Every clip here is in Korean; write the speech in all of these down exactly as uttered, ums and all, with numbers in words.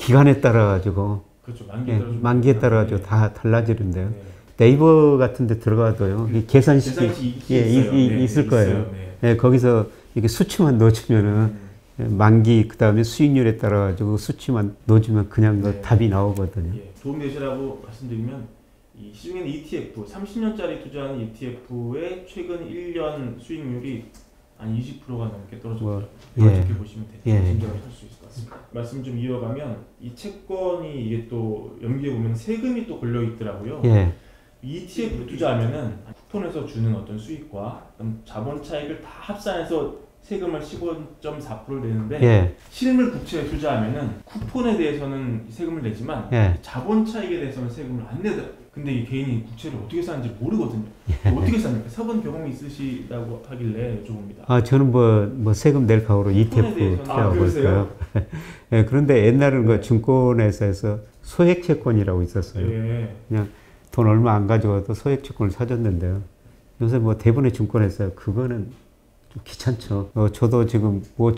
기간에 따라 가지고 그렇죠. 만기에 따라 예, 만기에 따라 가지고 네. 다 달라지는데요. 네. 네이버 같은 데 들어가도요. 이 계산식이 계산식이 예, 있어요. 이, 이, 네, 있을 거예요. 있어요. 네. 예, 거기서 이렇게 수치만 넣어주면은 음. 만기 그다음에 수익률에 따라 가지고 수치만 넣어주면 그냥 그 네. 답이 나오거든요. 예, 도움되시라고 말씀드리면 이 시중에는 이티에프, 삼십 년짜리 투자하는 이티에프의 최근 일 년 수익률이 한 이십 퍼센트가 넘게 떨어졌더라고요. 뭐, 예. 이렇게 보시면 되죠. 예. 짐작을 할 수 있을 것 같습니다. 말씀 좀 이어가면 이 채권이 이게 또 연기해 보면 세금이 또 걸려 있더라고요. 예. 이티에프 투자하면은 쿠폰에서 주는 어떤 수익과 자본 차익을 다 합산해서 세금을 십오 점 사 퍼센트를 내는데 예. 실물 국채에 투자하면은 쿠폰에 대해서는 세금을 내지만 예. 자본 차익에 대해서는 세금을 안 내더라고요. 근데 이 개인이 국채를 어떻게 사는지 모르거든요. 예. 어떻게 삽니까? 사본 경험이 있으시다고 하길래 여쭤봅니다. 아, 저는 뭐, 뭐 세금 낼 각오로 이티에프 대해서는- 투자하고 아, 그러세요? 있어요. 예, 그런데 옛날에는 그 증권회사에서 소액 채권이라고 있었어요. 예. 그냥 돈 얼마 안 가져와도 소액 채권을 사줬는데요. 요새 뭐 대부분의 증권회사 그거는 좀 귀찮죠. 어, 저도 지금 뭐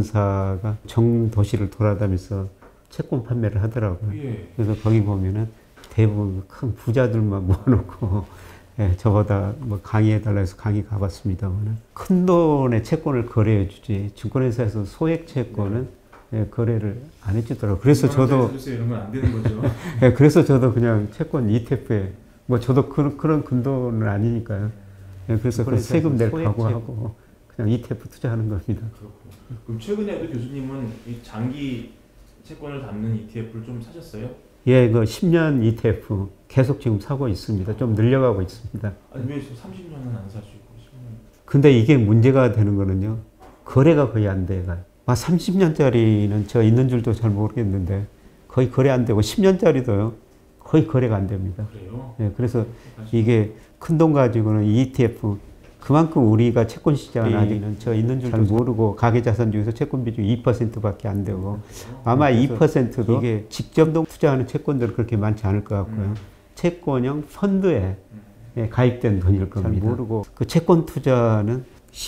증권사가 정 도시를 돌아다니면서 채권 판매를 하더라고요. 예. 그래서 거기 보면은 대부분 큰 부자들만 모아놓고 예, 저보다 뭐 강의해달라 해서 강의 가봤습니다만 큰 돈의 채권을 거래해주지 증권회사에서 소액 채권은 예, 거래를 안 해주더라고요. 그래서 저도 이런 건 안 되는 거죠. 예, 그래서 저도 그냥 채권 이티에프에 뭐 저도 그, 그런 근돈은 아니니까요. 예, 그래서 그 세금 낼 각오하고 그냥 이티에프 투자하는 겁니다. 그렇고. 그럼 최근에도 교수님은 이 장기 채권을 담는 이티에프를 좀 사셨어요? 예, 그 십 년 이티에프 계속 지금 사고 있습니다. 좀 늘려가고 있습니다. 아니 왜 삼십 년은 안 사시고 십 년? 근데 이게 문제가 되는 거는요. 거래가 거의 안 돼가요. 아, 삼십 년짜리는 저 있는 줄도 잘 모르겠는데 거의 거래 안 되고 십 년짜리도요. 거의 거래가 안 됩니다. 그래요? 예, 그래서 이게 큰 돈 가지고는 이티에프 그만큼 우리가 채권 시장은 아직은 저 있는 줄 잘 모르고 가계자산 중에서 채권 비중 이 퍼센트밖에 안 되고 아마 이 퍼센트도 이게 직접 투자하는 채권들은 그렇게 많지 않을 것 같고요. 음. 채권형 펀드에 예, 가입된 돈일 겁니다. 잘 모르고 그 채권 투자는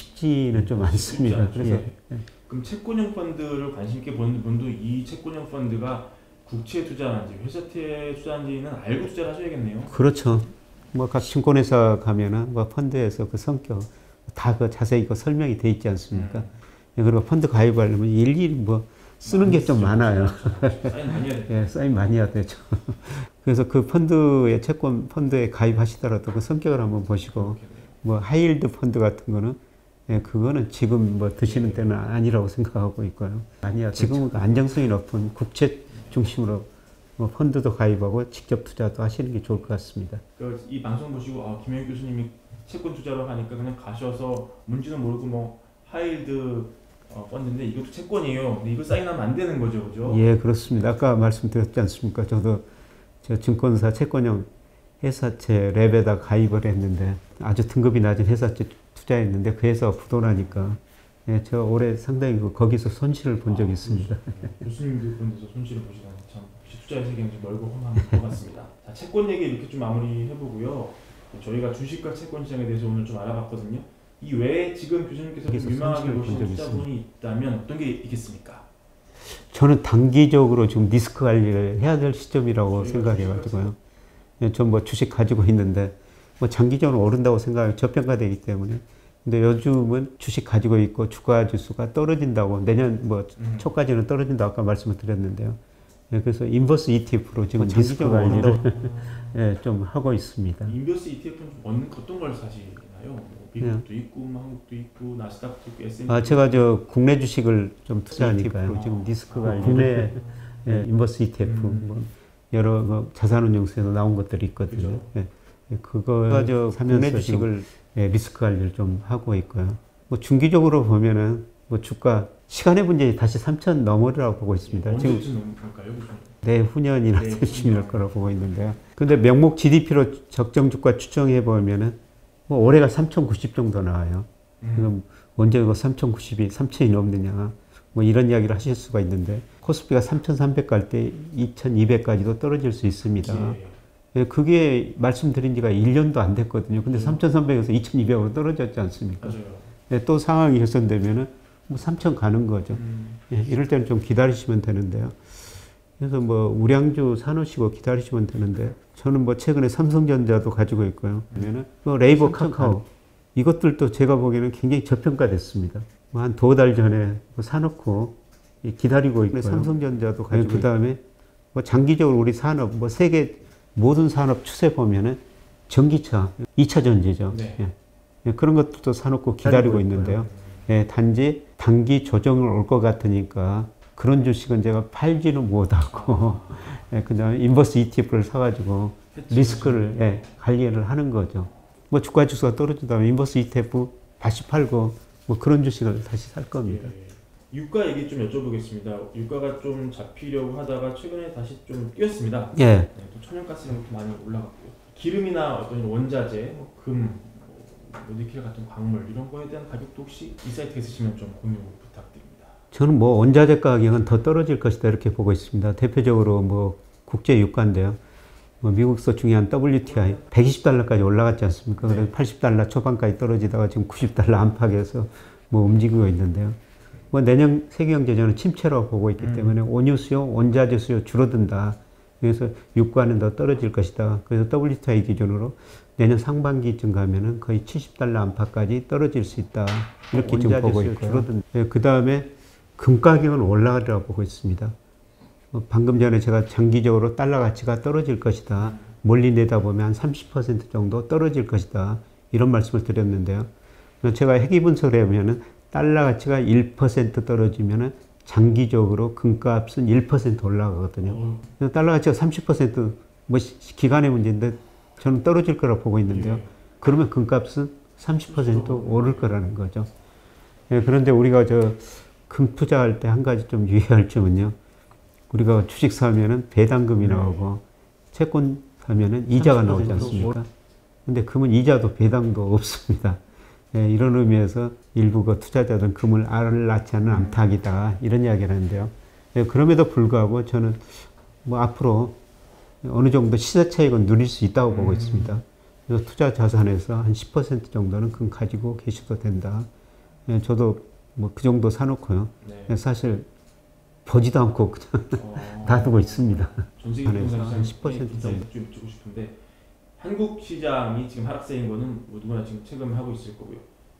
쉽지는 좀 않습니다. 그래서 예. 그럼 채권형 펀드를 관심 있게 보는 분도 이 채권형 펀드가 국채에 투자하는지 회사채에 투자하는지는 알고 투자를 하셔야겠네요. 그렇죠. 뭐 각 증권회사 가면은 뭐 펀드에서 그 성격 다 그 자세히 그 설명이 돼 있지 않습니까? 음. 그리고 펀드 가입하려면 일일이 뭐 쓰는 게 좀 많아요. 사인 많이 해야 돼요. 예, 사인 많이 해야 되죠. 그래서 그 펀드에 채권 펀드에 가입하시더라도 그 성격을 한번 보시고 뭐 하이힐드 펀드 같은 거는 예, 그거는 지금 뭐 드시는 때는 아니라고 생각하고 있고요. 아니야. 지금은 안정성이 높은 국채 중심으로 뭐 펀드도 가입하고 직접 투자도 하시는 게 좋을 것 같습니다. 그 이 방송 보시고 아, 김영희 교수님이 채권 투자로 하니까 그냥 가셔서 뭔지는 모르고 뭐 하이힐드 어, 펀드인데 이것도 채권이에요. 근데 이거 사인하면 안 되는 거죠, 그죠? 예, 그렇습니다. 아까 말씀드렸지 않습니까? 저도 저 증권사 채권형 회사채 랩에다 가입을 했는데 아주 등급이 낮은 회사채 투자했는데 그 회사가 부도나니까 예, 저 올해 상당히 그 거기서 손실을 본 적이 아, 있습니다. 교수님도 그런 데서 손실을 보시다니 참 투자의 세계는 좀 멀고 험한 것 같습니다. 자, 채권 얘기 이렇게 좀 마무리해보고요. 저희가 주식과 채권 시장에 대해서 오늘 좀 알아봤거든요. 이 외에 지금 교수님께서 유망하게 보시는 투자분이 있다면 어떤 게 있겠습니까? 저는 단기적으로 지금 리스크 관리를 해야 될 시점이라고 생각해가지고요. 전 뭐 주식 가지고 있는데 뭐 장기적으로 오른다고 생각하면 저평가되기 때문에. 근데 요즘은 주식 가지고 있고 주가 지수가 떨어진다고 내년 뭐 음. 초까지는 떨어진다고 아까 말씀을 드렸는데요. 예, 그래서 인버스 이티에프로 지금 리스크 관리를 예, 좀 하고 있습니다. 인버스 이티에프는 어느, 어떤 걸 사시나요? 뭐 미국도 예. 있고 뭐 한국도 있고 나스닥도 있고 에스앤피 아, 제가 저 국내 주식을 좀 투자하니까요. 아. 지금 리스크 관리 국내 예, 인버스 이티에프 음. 뭐 여러 뭐 자산운용사에서 나온 것들이 있거든요. 예, 그거 저 국내 주식을 예, 리스크 관리를 좀 하고 있고요. 뭐 중기적으로 보면은 뭐 주가 시간의 문제 다시 삼천 넘으리라고 보고 있습니다. 지금 넘을까요? 내후년이나 되시면 거라고 보고 있는데요. 근데 명목 지디피로 적정 주가 추정해 보면은 뭐 올해가 삼천구십 정도 나와요. 음. 그럼 언제 뭐 삼천구십이 삼천이 넘느냐 뭐 이런 이야기를 하실 수가 있는데 코스피가 삼천삼백 갈 때 이천이백까지도 떨어질 수 있습니다. 예. 예, 그게 말씀드린 지가 일 년도 안 됐거든요. 근데 음. 삼천삼백에서 이천이백으로 떨어졌지 않습니까? 맞아요. 예, 또 상황이 개선되면은 뭐 삼천 가는 거죠. 음. 예, 이럴 때는 좀 기다리시면 되는데요. 그래서 뭐 우량주 사놓으시고 기다리시면 되는데 저는 뭐 최근에 삼성전자도 가지고 있고요. 그러면은 뭐 레이버 카카오 이것들도 제가 보기에는 굉장히 저평가됐습니다. 뭐 한 두 달 전에 뭐 사놓고 기다리고 있고요. 삼성전자도 가지고 그 다음에 뭐 장기적으로 우리 산업 뭐 세계 모든 산업 추세 보면은 전기차, 이 차 전지죠. 네. 예. 예, 그런 것들도 사놓고 기다리고 있는데요. 예, 단지 단기 조정을 올 것 같으니까 그런 주식은 제가 팔지는 못하고 예, 그다음에 인버스 이티에프를 사가지고 리스크를 예, 관리를 하는 거죠. 뭐 주가 지수가 떨어진다면 인버스 이티에프 다시 팔고 뭐 그런 주식을 다시 살 겁니다. 예. 유가 얘기 좀 여쭤보겠습니다. 유가가 좀 잡히려고 하다가 최근에 다시 좀 뛰었습니다. 예. 네, 또 천연가스 이런 것도 많이 올라갔고요. 기름이나 어떤 원자재, 뭐 금, 뭐 니켈 같은 광물 이런 거에 대한 가격도 혹시 이 사이트에 있으시면 좀 공유 부탁드립니다. 저는 뭐 원자재 가격은 더 떨어질 것이다 이렇게 보고 있습니다. 대표적으로 뭐 국제 유가인데요. 뭐 미국서 중요한 더블유티아이 백이십 달러까지 올라갔지 않습니까? 네. 그래서 팔십 달러 초반까지 떨어지다가 지금 구십 달러 안팎에서 뭐 움직이고 있는데요. 뭐 내년 세계경제전은 침체라고 보고 있기 음. 때문에 원유 수요, 원자재 수요 줄어든다. 그래서 유가는 더 떨어질 것이다. 그래서 더블유티아이 기준으로 내년 상반기쯤 가면은 거의 칠십 달러 안팎까지 떨어질 수 있다. 이렇게 지금 보고 있고요. 네, 그 다음에 금 가격은 올라가리라고 보고 있습니다. 어, 방금 전에 제가 장기적으로 달러 가치가 떨어질 것이다. 멀리 내다보면 한 삼십 퍼센트 정도 떨어질 것이다. 이런 말씀을 드렸는데요. 제가 회귀 분석을 해보면은 달러 가치가 일 퍼센트 떨어지면은 장기적으로 금값은 일 퍼센트 올라가거든요. 그래서 달러 가치가 삼십 퍼센트 뭐 기간의 문제인데 저는 떨어질 거라고 보고 있는데요. 예. 그러면 금값은 삼십 퍼센트 오를 거라는 거죠. 예, 그런데 우리가 저 금 투자할 때 한 가지 좀 유의할 점은요. 우리가 주식 사면은 배당금이 나오고 채권 사면은 이자가 나오지 않습니까? 근데 금은 이자도 배당도 없습니다. 예, 이런 의미에서 일부 그 투자자들은 금을 알을 낳지 않은 암탉이다 이런 이야기를 하는데요. 예, 그럼에도 불구하고 저는 뭐 앞으로 어느 정도 시세 차익은 누릴 수 있다고 보고 있습니다. 그래서 투자 자산에서 한 십 퍼센트 정도는 금 가지고 계셔도 된다. 예, 저도 뭐 그 정도 사놓고요. 네. 사실 보지도 않고 그냥 어... 다 두고 있습니다. 전 세계 부동산 시장 십 퍼센트 정도 좀 여쭙고 싶은데 한국 시장이 지금 하락세인 거는 뭐 누구나 지금 체감하고 있을 거고요.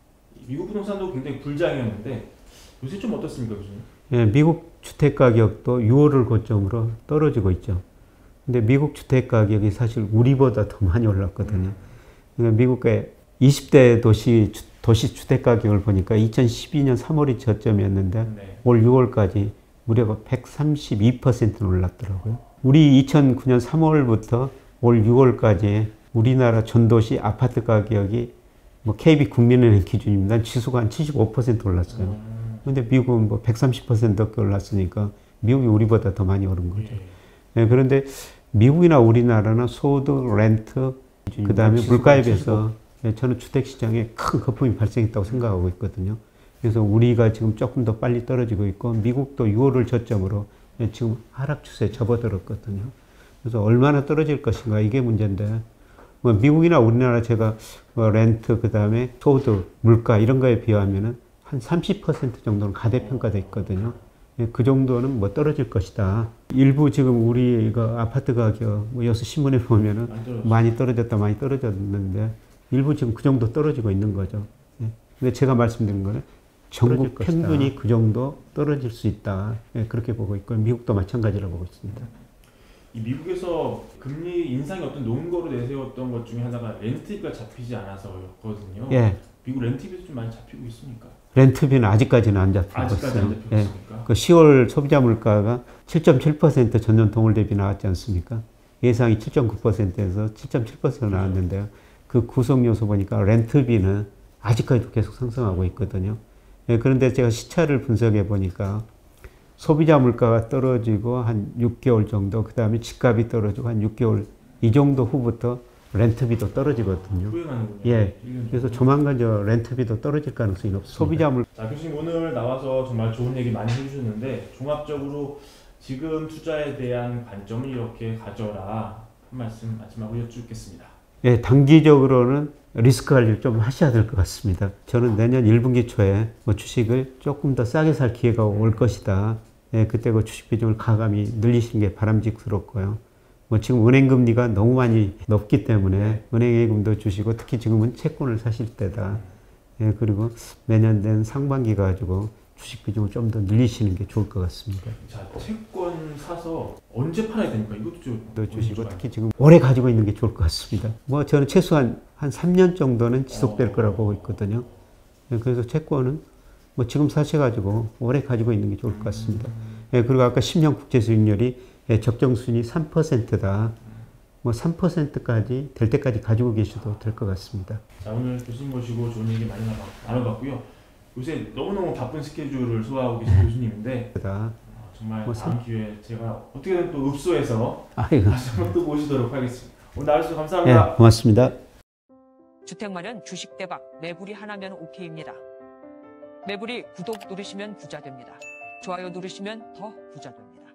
미국 부동산도 굉장히 불장이었는데 요새 좀 어떻습니까, 교수님? 예, 미국 주택 가격도 유월을 고점으로 떨어지고 있죠. 근데 미국 주택 가격이 사실 우리보다 더 많이 올랐거든요. 그러니까 미국의 이십 대 도시 도시 주택 가격을 보니까 이천십이 년 삼월이 저점이었는데 네. 올 유월까지 무려 백삼십이 퍼센트 올랐더라고요. 우리 이천구 년 삼월부터 올 유월까지 우리나라 전도시 아파트 가격이 뭐 케이비 국민은행 기준입니다. 지수가 한 칠십오 퍼센트 올랐어요. 근데 미국은 뭐 백삼십 퍼센트 넘게 올랐으니까 미국이 우리보다 더 많이 오른 거죠. 예. 네, 그런데 미국이나 우리나라는 소득, 렌트, 그 다음에 물가에 비해서 저는 주택시장에 큰 거품이 발생했다고 생각하고 있거든요. 그래서 우리가 지금 조금 더 빨리 떨어지고 있고 미국도 유월을 저점으로 지금 하락 추세에 접어들었거든요. 그래서 얼마나 떨어질 것인가 이게 문제인데 뭐 미국이나 우리나라 제가 뭐 렌트 그 다음에 소득, 물가 이런 거에 비하면은 한 삼십 퍼센트 정도는 가대평가돼 있거든요. 그 정도는 뭐 떨어질 것이다. 일부 지금 우리 이거 아파트 가격 뭐 여기서 신문에 보면은 많이 떨어졌다 많이 떨어졌는데 일부 지금 그 정도 떨어지고 있는 거죠. 근데 제가 말씀드린 거는 전국 평균이 그 정도 떨어질 수 있다. 그렇게 보고 있고 미국도 마찬가지라고 보고 있습니다. 이 미국에서 금리 인상이 어떤 논거로 내세웠던 것 중에 하나가 렌트비가 잡히지 않아서였거든요. 예. 미국 렌트비도 좀 많이 잡히고 있습니까? 렌트비는 아직까지는 안 잡히고 아직까지 있어요. 안 잡히고 예. 있습니까? 그 시월 소비자 물가가 칠 점 칠 퍼센트 전년 동월 대비 나왔지 않습니까? 예상이 칠 점 구 퍼센트에서 칠 점 칠 퍼센트 나왔는데요. 그 구성 요소 보니까 렌트비는 아직까지도 계속 상승하고 있거든요. 예, 그런데 제가 시차를 분석해 보니까 소비자 물가가 떨어지고 한 육 개월 정도, 그 다음에 집값이 떨어지고 한 육 개월 이 정도 후부터 렌트비도 떨어지거든요. 후행하는군요. 예, 그래서 조만간 저 렌트비도 떨어질 가능성이 높습니다. 소비자 물. 자, 교수님 오늘 나와서 정말 좋은 얘기 많이 해주셨는데 종합적으로 지금 투자에 대한 관점을 이렇게 가져라 한 말씀 마지막으로 여쭙겠습니다. 예, 단기적으로는 리스크 관리를 좀 하셔야 될 것 같습니다. 저는 내년 일 분기 초에 뭐 주식을 조금 더 싸게 살 기회가 올 것이다. 예, 그때 그 주식 비중을 가감히 늘리시는 게 바람직스럽고요. 뭐 지금 은행 금리가 너무 많이 높기 때문에 은행 예금도 주시고 특히 지금은 채권을 사실 때다. 예, 그리고 매년 된 상반기 가지고 주식 비중을 좀 더 늘리시는 게 좋을 것 같습니다. 자, 채권 사서 언제 팔아야 됩니까? 이것도 좀 또 주시고 특히 지금 오래 가지고 있는 게 좋을 것 같습니다. 뭐 저는 최소한 한 삼 년 정도는 지속될 어. 거라고 보고 있거든요. 예, 그래서 채권은 뭐 지금 사셔가지고 오래 가지고 있는 게 좋을 것 같습니다. 예, 그리고 아까 십 년 국채 수익률이 예, 적정 수준이 삼 퍼센트다. 뭐 삼 퍼센트까지 될 때까지 가지고 계셔도 될 것 같습니다. 자, 오늘 교수님 모시고 좋은 얘기 많이 나눠- 나눠봤고요. 요새 너무너무 바쁜 스케줄을 소화하고 계신 교수님인데 어, 정말 뭐 다음 기회에 제가 어떻게든 또 읍소해서 아이고. 다시 한번 또 모시도록 하겠습니다. 오늘 나와주셔서 예, 감사합니다. 고맙습니다. 주택 마련 주식 대박 매불이 하나면 오케이입니다. 매불이 구독 누르시면 부자 됩니다. 좋아요 누르시면 더 부자 됩니다.